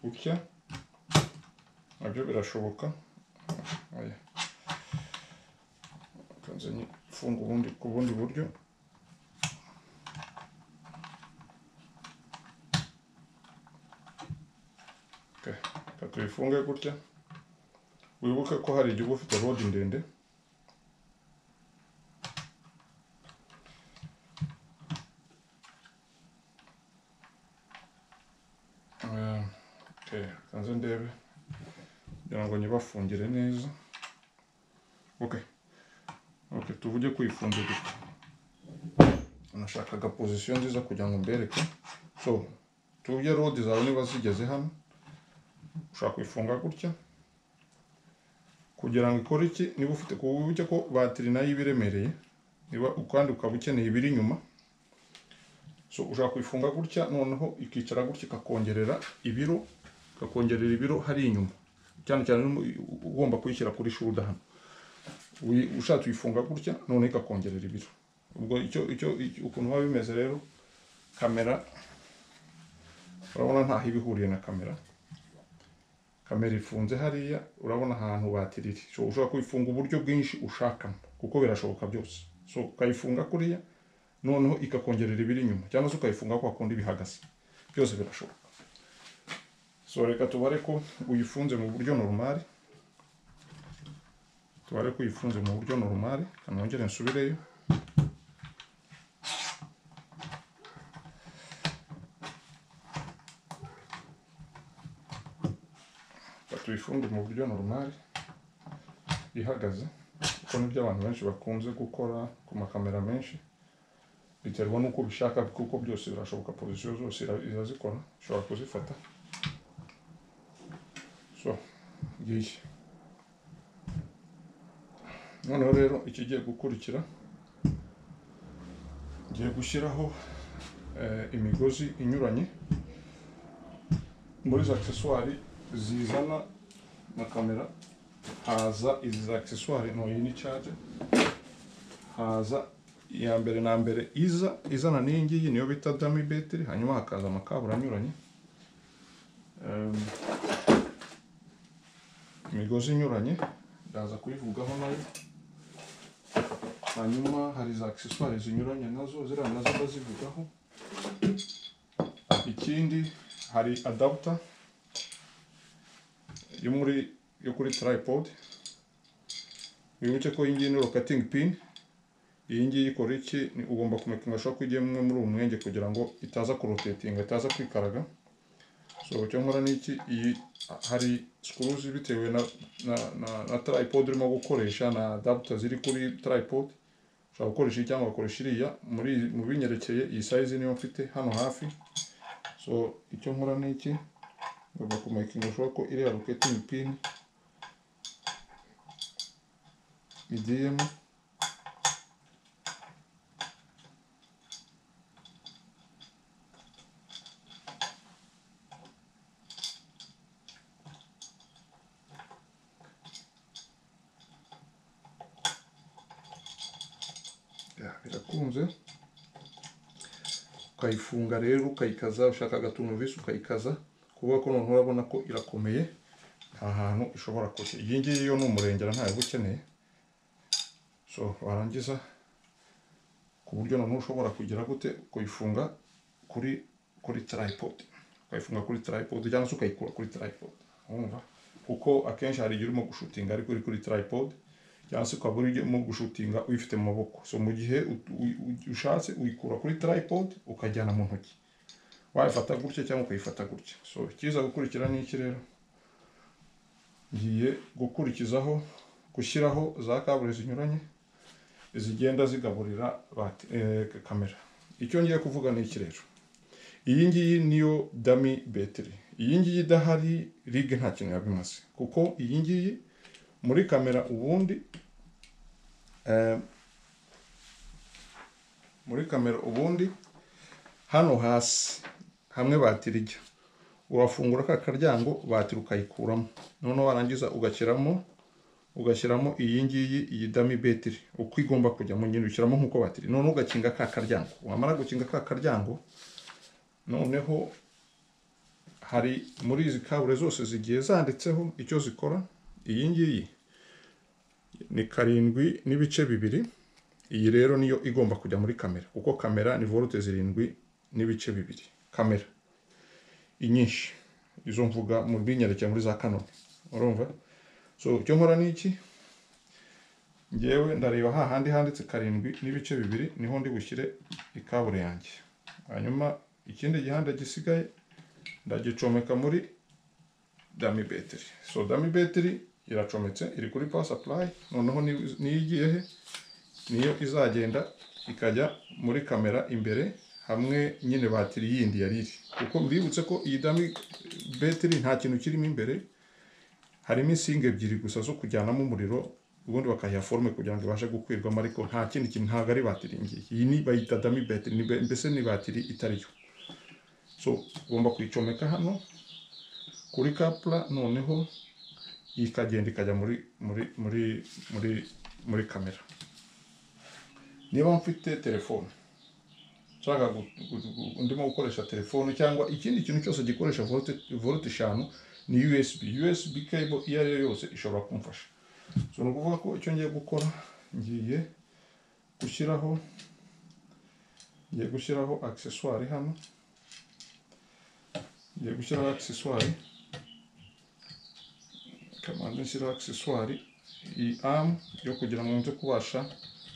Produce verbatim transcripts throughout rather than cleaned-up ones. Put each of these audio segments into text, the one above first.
gutya nabyo birashoboka. Oya kanze ni funga ubundi ku bundi buryo. Okay, tuyifunge gutya. Wibuke ko hari igihe ufite rod ndende. Okay, kanze ndebe kugira ngo nyibafungire neza. Okay. Okay, tuvuge kuyifungira gutya. Nashakaga position nziza kugira ngo mbereke. So, tuvuge rod zawe niba zigeze hano. Ushaka kuyifunga gutya. Kugira ngo ikore iki, niba ufite kubuke ko batiri nayo ibiremereye, niba ukandi ukaba ukeneye ibiri inyuma. So, ushaka kuyifunga gutya noneho ikicara gutya kakongerera ibiro, kakongerera ibiro hari inyuma. Cyane cyane ugomba kuyishyira kuri shoulder hano. Ushaka tuyifunga gutya none ikakongerera ibiro. Ubwo icyo icyo ukuntu biba bimeze rero, kamera urabona nta hibihuriye na kamera. Kamera ifunze hariya, urabona ahantu batiriri. So ushobora kuyifunga uburyo bwinshi ushaka kuko birashoboka byose. So ukayifunga kuriya noneho ikakongerera ibiri inyuma, cyangwa se ukayifunga kwa kundi bihagaze. Byose birashoboka. So reka tubare ko uyifunze mu buryo normal. Tubare ko uyifunze mu buryo normal, kanongere nsubireyo. Tuyifunge mu buryo normal ihagaze, kuko nibyo abantu benshi bakunze gukora ku makamera menshi. Biterwa nuko bishaka, kuko byose birashoboka, position zose irazikora, ushobora kuzifata. So giye noneho rero ikigiye gukurikira, ngiye gushyiraho eh, imigozi inyuranye muri za accessoires zizana na kamera. Haza izi accessoires, no iyi ni charge. Haza iya mbere na mbere iza izana n'ingi iyi niyo bita dummy battery, hanyuma hakaza amakabura anyuranye. Um, imigozi inyuranye ndaza kuyivugaho nayo. Hanyuma hari za accessoires zinyuranye nazo, zira nazo ndazivugaho. Ikindi hari adapter yo muri yo kuri tripod. Wibuke ko iyi ni rotating pin. Iyi ngiyi ikora iki, ugomba kumekinga shaka kujye mwe muri umwenge kugira ngo itaza kurotatinga, itaza kwikaraga. So cyo nkora niki, iyi hari screws bitewe na na na, na tripod urimo gukoresha na adapter ziri kuri tripod. Ushaka gukoresha cyangwa ukoresha iriya muri mu binyerekeye. Iyi size niyo mfite hano hafi. So icyo nkora niki, ngomba kumekinga shaka ko iriya rotating pin igiyemo. Birakunze. Ukayifunga rero ukayikaza, ushaka gatunuvisi ukayikaza, kuvuga ko none urabona ko irakomeye, nta hantu ishobora kujya. Iyi ngiyi yo ni umurengera ntayo ukeneye. So warangiza ku buryo none ushobora kugira gute kuyifunga kuri kuri tripod. Ukayifunga kuri tripod cyangwa se ukayikura kuri tripod. Urumva? Kuko akenshi hari igihe urimo gushutinga ariko uri kuri tripod, cyangwa se ukaba urimo gushutinga uyifite mu maboko. So mu gihe ushatse uyikura kuri tripod ukajyana mu ntoki, wayifata gutya cyangwa ukayifata gutya. So kiza gukurikira ni iki rero, ngiye gukurikizaho gushyiraho za kabure zinyuranye zigenda zigaburira eh, kamera. Icyo ngiye kuvuga ni iki rero, iyi ngiyi niyo dummy battery. Iyi ngiyi idahari rig nta kintu yabimaze, kuko iyi ngiyi muri kamera ubundi eh, muri kamera ubundi hano hasi hamwe batiri ijya, urafungura ka karyango batiri ukayikuramo, none warangiza ugashyiramo ugashyiramo iyi ngiyi iyi dummy battery uko igomba kujya mu nyine ushyiramo nkuko batiri, none ugakinga ka karyango. Wamara gukinga ka karyango, noneho hari muri izi kabure zose zigiye zanditseho icyo zikora. Iyi ngiyi ni karindwi n'ibice bibiri. Iyi rero niyo igomba kujya muri kamera, kuko kamera ni volte zirindwi n'ibice bibiri. Kamera inyinshi izo mvuga mu binyerekeye muri za Canon, urumva. So icyo nkora ni iki, ngewe ndareba hahandi handitse karindwi n'ibice bibiri, niho ndi bushyire ikabure yanjye. Hanyuma ikindi gihanda gisigaye ndagicomeka muri dummy battery. So dummy battery iracometse, iri kuri power supply. Noneho niyo igiye he, niyo izagenda ikajya muri kamera imbere hamwe nyine batiri yindi yari iri, kuko mbibutse ko iyi dummy battery nta kintu kirimo imbere, harimo insinga ebyiri gusa zo kujyanamo umuriro, ubundi bakayiha forme kugira ngo ibashe gukwirwamo, ariko nta kindi kintu, ntabwo ari batiri ngiyi. Iyi ni bayita dummy battery, mbese ni batiri itariyo. So ugomba kuyicomeka hano kuri coupler, noneho ikagenda ikajya muri muri muri muri muri kamera. Niba mfite telefone nshaka ndimo gukoresha telefone cyangwa ikindi kintu cyose gikoresha volte volte eshanu, ni U S B. U S B cable iyo ari yo yose ishobora kumfasha. So ni ukuvuga ko icyo ngiye gukora, ngiye gushyiraho ngiye gushyiraho accessoire hano. Ngiye gushyiraho accessoire, kamande nshyiraho accessoire iyi arm yo kugira ngo nze kubasha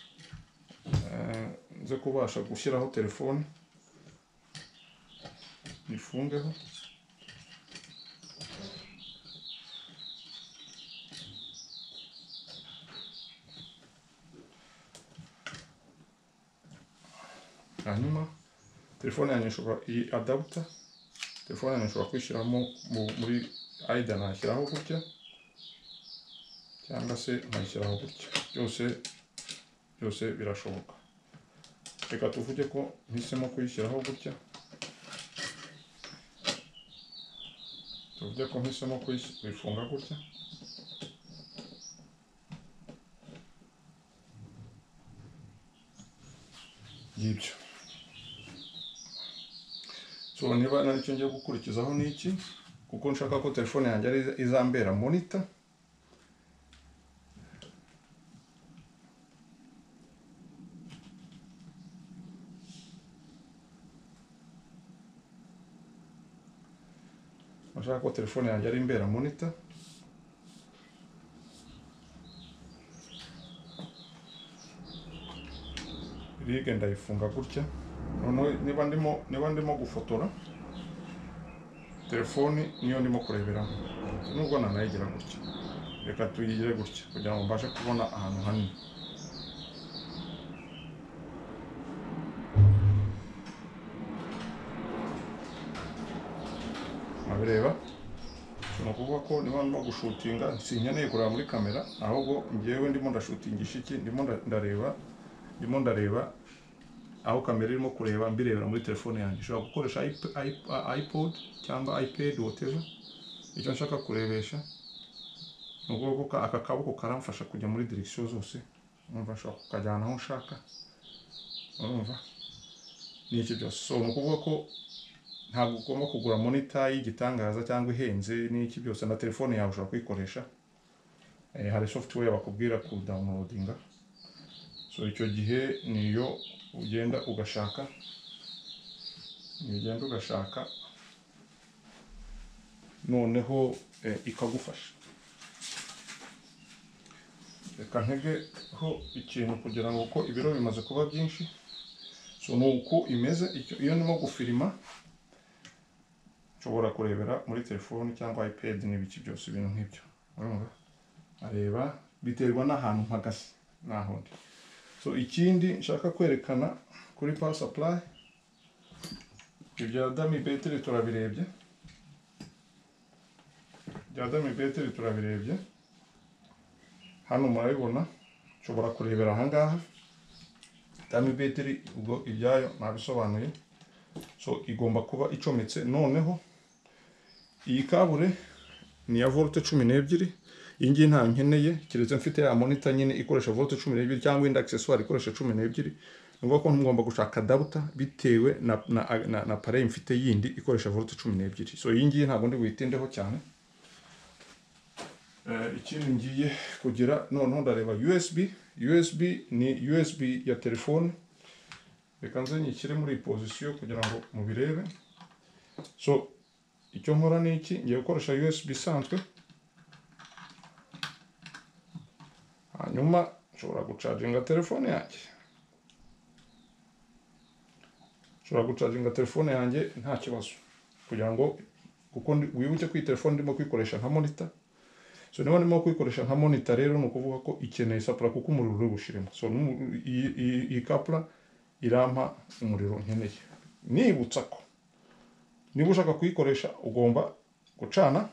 nze kubasha gushyiraho telefone, nifungeho. Hanyuma telefone yanjye nshobora, iyi adapter telefone yanjye nshobora kwishyiramo muri aida, nashyiraho gutya cyangwa se nkayishyiraho gutya, byose byose birashoboka. Reka tuvuge ko mpisemo kuyishyiraho gutya, tuvuge ko mpisemo kuyifunga gutya. Yibyo. So niba naricyo ngiye gukurikizaho ni iki, kuko nshaka ko telefone yanjye ari izambera monitor. Nshaka ko telefone yanjye ari imbera monitor. Rig ndayifunga gutya. Noneho niba ndimo niba ndimo gufotora telefone niyo ndimo kureberamo, nubwo nanayigira gutya, reka tuyigire gutya kugira ngo mbashe kubona ahantu hanini. Mabireba, ni ukuvuga ko niba ndimo gushutinga sinkeneye kureba muri kamera, ahubwo ngewe ndimo ndashutingisha iki, ndimo ndareba ndimo ndareba aho kamera irimo kureba, mbirebera muri telefone yanjye. Ushobora gukoresha iPod cyangwa iPad, whatever icyo nshaka kurebesha. Ni ukuvuga ko aka kaboko karamfasha kujya muri direction zose, urumva, nshobora kukajyana aho nshaka, urumva, ni iki byose. So ni ukuvuga ko ntabwo ugomba kugura monitor y'igitangaza cyangwa ihenze n'iki byose, na telefone yawe ushobora kuyikoresha. Eh, hari software bakubwira ku downloadinga. So icyo gihe niyo ugenda ugashaka, ugenda ugashaka noneho eh, ikagufasha. Reka ntegeho ikintu kugira ngo uko ibiro bimaze kuba byinshi. So nuko imeze, iyo ndimo gufilima nshobora kurebera muri telefone cyangwa iPad n'ibiki byose, ibintu nk'ibyo, urumva. Areba biterwa n'ahantu mpagaze naho ndi. So ikindi nshaka kwerekana kuri power supply, ibya dummy battery turabirebye, ibya dummy battery turabirebye. Hano murabibona, nshobora kurebera aha ngaha dummy battery, ubwo ibyayo nabisobanuye. So igomba kuba icometse. Noneho iyi kabure ni ya volte cumi n'ebyiri. Iyi ngiyi nta nkeneye, keretse mfite ya monitor nyine ikoresha volte cumi n'ebyiri cyangwa indi accessoire ikoresha cumi n'ebyiri. Nuvuga ko ngomba gushaka adapter bitewe na na, na, na appareil mfite yindi ikoresha volt cumi n'ebyiri. So iyi ngiyi ntabwo ndi buyitindeho cyane. Uh, ikindi ngiye kugira noneho ndareba U S B. U S B ni U S B ya telefone. Reka nze nyishyire muri position kugira ngo mubirebe. So icyo nkora ni iki, ngiye gukoresha U S B isanzwe. Hanyuma nshobora gucharginga telefone yanjye. Nshobora gucharginga telefone yanjye nta kibazo. Kugira ngo kuko wibuke ko iyi telefone ndimo kwikoresha nka monitor. So niba ndimo kwikoresha nka monitor rero no kuvuga ko ikeneye sapura kuko umuriro uri bushiremo. So iyi kapla irampa umuriro nkeneye. Nibutsa ko niba ushaka kuyikoresha ugomba gucana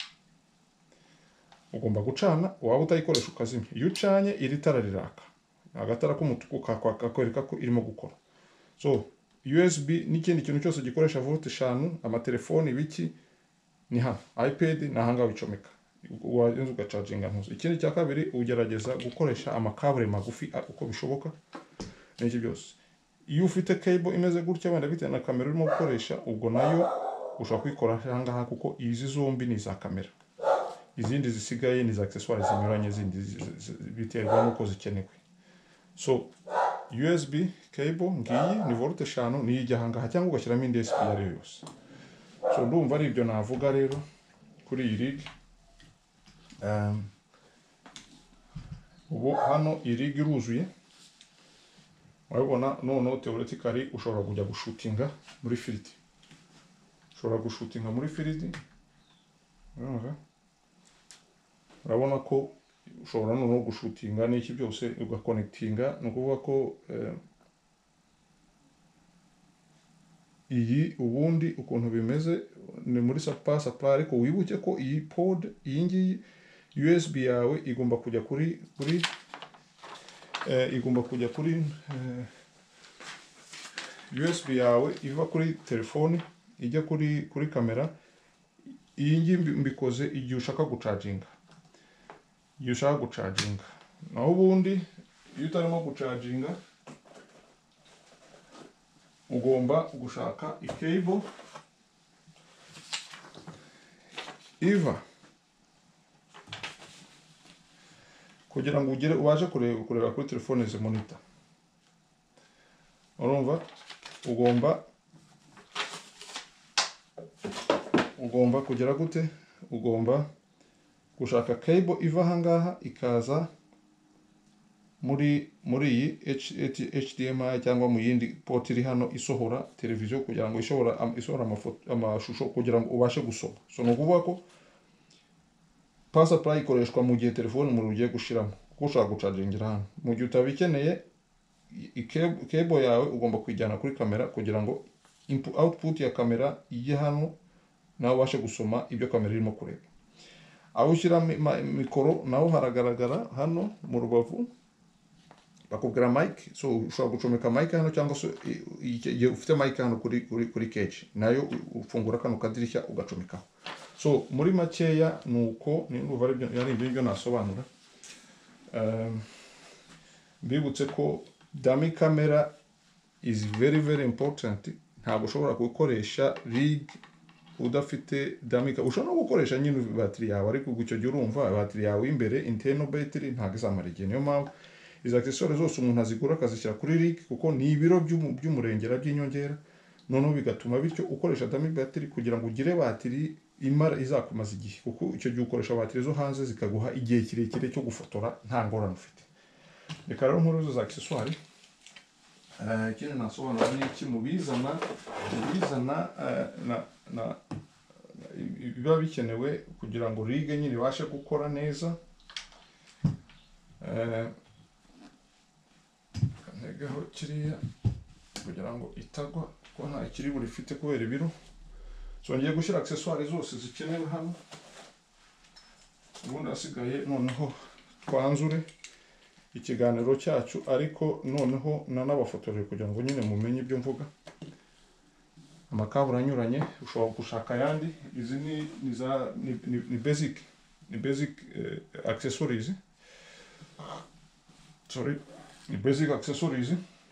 ugomba gucana waba utayikoresha ukazimya. Iyo ucanye iri tara riraka, agatara k'umutuku kakwereka ko irimo gukora. So U S B n'ikindi kintu cyose gikoresha volt eshanu, amatelefoni biki ni hano, iPad nahanga bicomeka wagenza ugacharginga ntuzo. Ikindi cya kabiri ugerageza gukoresha amakabure magufi uko bishoboka n'iki byose. Iyo ufite cable imeze gutya wenda bitewe na kamera urimo gukoresha, ubwo nayo ushobora kuyikora ahangaha kuko izi zombi ni za kamera, izindi zisigaye ni za accessoires zinyuranye zindi biterwa nuko zikenewe. So U S B cable ngiyi ni volt eshanu ni ijya ahangaha cyangwa ugashyiramo indi U S B ariyo yose. So ndumva ari ibyo navuga rero kuri iyi rig. Um, ubu hano iyi rig iruzuye. Urabona none theoretically ushobora kujya gushutinga muri field. Ushobora gushutinga muri field. Urumva? Urabona ko ushobora no gushutinga n'iki byose ugaconnectinga, no kuvuga ko eh, iyi ubundi ukuntu bimeze ni muri supply supply, ariko wibuke ko iyi pod iyi ngiyi U S B yawe igomba kujya kuri kuri eh, igomba kujya kuri eh, U S B yawe iva kuri telefone ijya kuri kuri kamera. Iyi ngiyi mbikoze igihe ushaka gucharginga, igihe ushaka gucharginga. Naho ubundi iyo utarimo gucharginga ugomba gushaka i-cable iva kugira ngo ugere ubashe kureba kureba kuri telefone ze monitor. Urumva ugomba ugomba kugera gute, ugomba gushaka cable iva ahangaha ikaza muri muri iyi H D M I cyangwa mu yindi port iri hano isohora televiziyo kugira ngo ishobora isohora amafoto amashusho kugira ngo ubashe gusoma. So no kuvuga ko power supply ikoreshwa mu gihe telefone mu rugiye gushiramo kuko ushaka guchargingira hano. Mu gihe utabikeneye cable yawe ugomba kwijyana kuri kamera kugira ngo input output ya kamera ije hano nawe ubashe gusoma ibyo kamera irimo kureba. Aho ushyira mikoro naho haragaragara hano mu rubavu bakubwira mic. So ushobora gucomeka mic hano cyangwa se igihe ufite mic hano kuri kuri kuri cage nayo ufungura kano kadirishya ugacomekaho. So muri makeya nuko ni uva ari ibyo nasobanura. Um, mbibutse ko dummy camera is very very important. Ntabwo ushobora gukoresha rig udafite dummy. Ushobora no gukoresha nyine battery yawe, ariko gucyo gihe urumva battery yawe imbere internal battery ntabwo izamara igihe. Niyo mpamvu izo accessoires zose umuntu azigura akazishyira kuri rig kuko ni ibiro by'umurengera by'inyongera, noneho bigatuma bityo ukoresha dummy battery kugira ngo ugire battery imara izakumaza igihe, kuko icyo gihe ukoresha battery zo hanze zikaguha igihe kirekire cyo gufotora nta ngorane ufite. Reka rero nkuru za accessoires eh kene nasobanura ni iki mubizana mubizana na na biba bikenewe kugira ngo rig nyine ibashe gukora neza. Eh kanegaho kiriya kugira ngo itagwa ko nta kiri buri fite kubera ibiro. So ngiye gushyira accessoires zose zikenewe hano, ubundi asigaye noneho twanzure ikiganiro cyacu, ariko noneho nanabafotoreye kugira ngo nyine mumenye ibyo mvuga. Amakabura anyuranye ushobora gushaka yandi. Izi ni ni za ni, ni, ni basic ni basic uh, accessories sorry ni basic accessories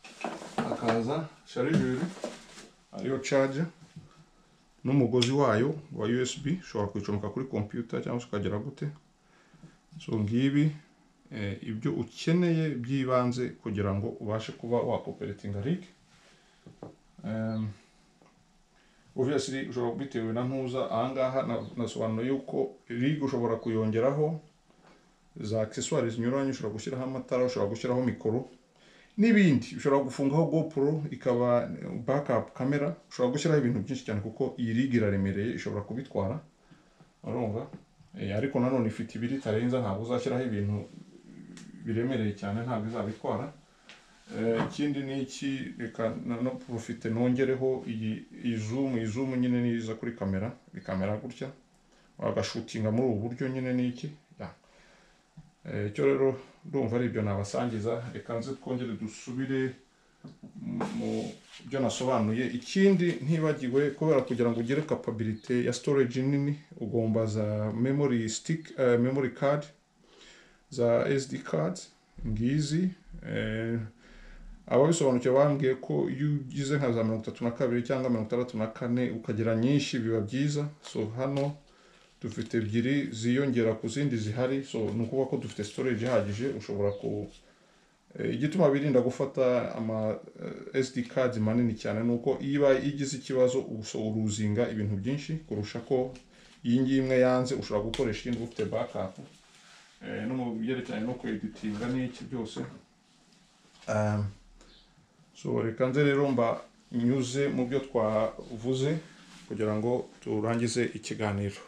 hakaza sharijeri ariyo charger n'umugozi wayo wa U S B ushobora kwicomeka kuri computer cyangwa ukagera gute. So ngibi eh, ibyo ukeneye byibanze kugira ngo ubashe kuba wakoperatinga rig. Um, obviously ushobora bitewe na ntuza ahangaha nasobanuye yuko rig ushobora kuyongeraho za accessoires zinyuranye, ushobora gushyiraho amatara, ushobora gushyiraho mikoro n'ibindi, ushobora gufungaho GoPro ikaba backup camera, ushobora gushyiraho ibintu byinshi cyane kuko iyi rig iraremereye ishobora kubitwara urumva. E, ariko nanone ifite ibiri tarenza, ntabwo uzashyiraho ibintu biremereye cyane, ntabwo izabitwara. Ikindi ni iki, reka no profite nongereho iyi zoom. Iyi zoom nyine niza kuri kamera, ikamera gutya wagashutinga muri ubu buryo nyine ni iki ya. Eh, cyo rero ndumva ari ibyo nabasangiza. Reka nze twongere dusubire mu byo nasobanuye. Ikindi ntibagiwe kubera kugira ngo ugire capability ya storage nini, ugomba za memory stick, uh, memory card, za S D cards ngizi. Eh, ababisobanukiwe bambwiye ko iyo ugize nka za mirongo itatu na kabiri cyangwa mirongo itandatu na kane ukagira nyinshi biba byiza. So hano dufite ebyiri ziyongera ku zindi zihari, so nukuvuga ko dufite storage ihagije. Ushobora ku e, igituma birinda gufata ama uh, S D cards manini cyane nuko iba igize ikibazo uso uruzinga ibintu byinshi kurusha ko iyi ngiyi imwe yanze ushobora gukoresha indi ufite backup. Eh, no mu byerekanye no kweditinga n'iki byose. Um, so reka nze rero mba nyuze mu byo twavuze kugira ngo turangize ikiganiro.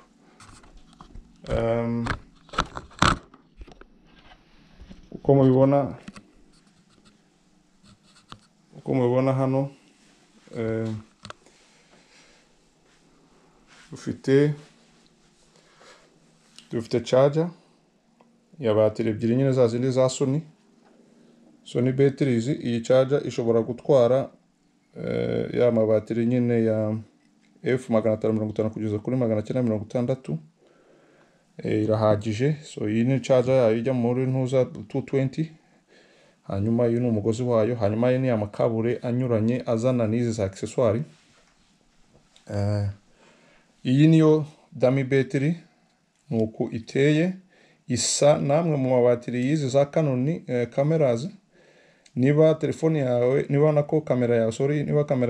Um, uko mubibona uko mubibona hano um, dufite dufite charger ya batiri ebyiri nyine za zindi za Sony Sony batteries. Iyi charger ishobora gutwara uh, ya mabatiri nyine ya F magana atanu mirongo itanu kugeza kuri magana cyenda mirongo itandatu. E, irahagije. So iyi ni charger yayo ijya muri ntuza two twenty. Hanyuma uyu ni umugozi wayo, hanyuma ni amakabure anyuranye azana n'izi za accessoires. Uh, iyi niyo dummy battery nuko iteye, isa namwe mu mabatiri yizi za Canon uh, cameras. Niba telefone yawe, niba nako kamera yawe sorry, niba kamera